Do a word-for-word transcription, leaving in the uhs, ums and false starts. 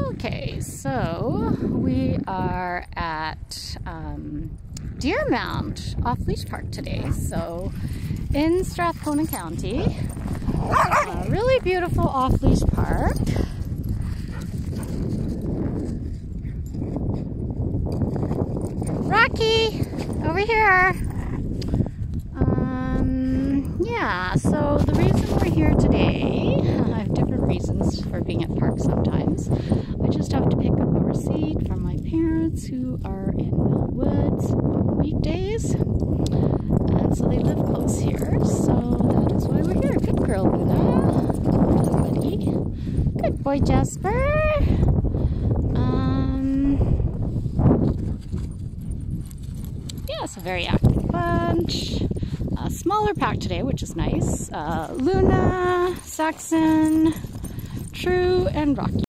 Okay, so we are at um, Deermound off-leash park today. So in Strathcona County, a really beautiful off-leash park. Rocky, over here. Um, yeah, so the reason we're here today, I have different reasons for being at parks sometimes. I just have to pick up a receipt from my parents who are in the woods on weekdays. And so they live close here, so that is why we're here. Good girl, Luna. Good buddy. Good boy, Jasper. Um, yeah, it's a very active bunch. A smaller pack today, which is nice. Uh, Luna, Saxon, True, and Rocky.